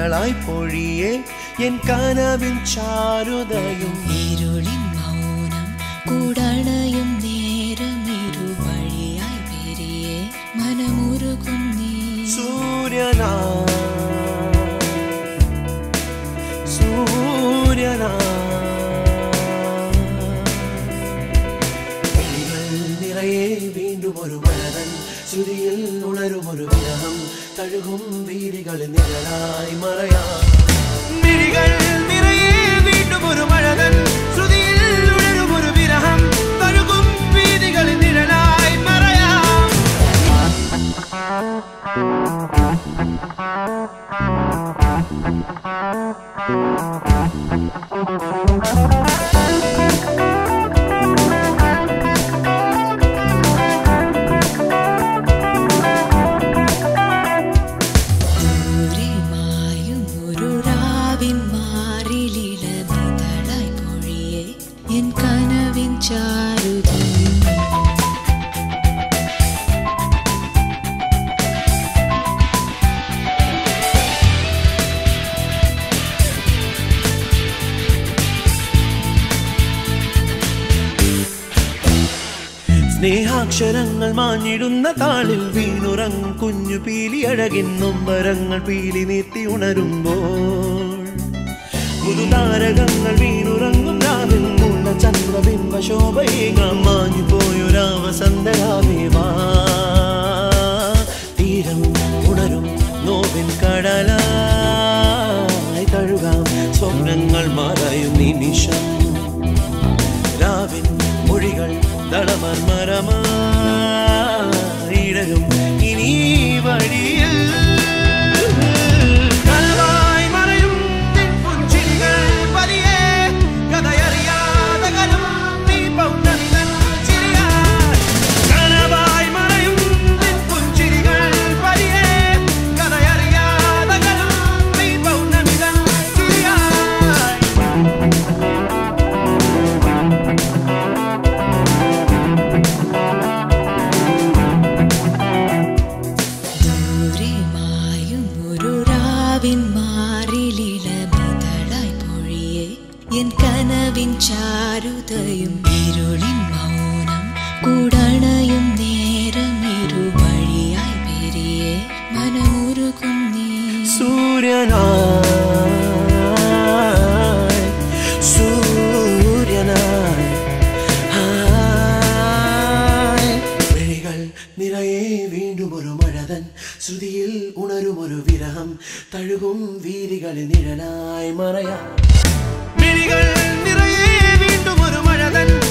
നിഴലായി പൊഴിയേ എൻ കനവിൻ ചാരുതയും ഇരുളിൻ മൗനം കൂടണയും നേരം ഇരുവഴിയായി പെരിയേ മനമുരുകും നീ സൂര്യനാ നിറയെ വീണ്ടും ഒരു മഴതൻ ശ്രുതിയിൽ ഉണരും ഒരു വിരഹം തഴുകും വീതികളിൽ നിഴലായി മറയാം മിഴികൾ നിറയെ വീണ്ടും ഒരു മഴതൻ ശ്രുതിയിൽ ഉണരും ഒരു വിരഹം തഴുകും വീതികളിൽ നിഴലായി മറയാം സ്നേഹാക്ഷരങ്ങൾ മാഞ്ഞിടുന്ന താളിൽ വീണുറങ്ങും കുഞ്ഞു പീലി അഴകിൻ നൊമ്പരങ്ങൾ പീലി നീത്തി ഉണരുമ്പോൾ പുതുതാരകങ്ങൾ വീണുറങ്ങും രാവിൽ മുള്ള ചന്ദ്രബിംബ ശോഭയേകാം മാഞ്ഞു പോയൊരാവസന്തരാവേവാ തീരം ഉണരും നോവിൻ കടലായി തഴുകാം സ്വപ്നങ്ങൾ മറയും നിമിഷം രാവിൻ മൊഴികൾ തളമർമരമായിടരും ഇനി വഴിയിൽ കനവായി മറയും പുഞ്ചിരികൾ പതിയെ കഥയറിയാതെ കനം നീ പൗർണമിതൻ ചിരിയായി കനവായി മറയും പുഞ്ചിരികൾ പതിയെ കഥയറിയാതെ കനം നീ പൗർണമിതൻ ചിരിയായി കനവിൻ ചാരുതയും ഇരുളിൻ മൗനം കൂടണയും നേരം ഇരുവഴിയായി പെരിയേ മനമുരുകും നീ സൂര്യനായി സൂര്യനായി മിഴികൾ നിറയെ വീണ്ടും ഒരു മഴതൻ ശ്രുതിയിൽ ഉണരും ഒരു വിരഹം തഴുകും വീതികളിൽ നിഴലായി മറയാം മിഴികൾ നിറയെ വീണ്ടും ഒരു മഴതൻ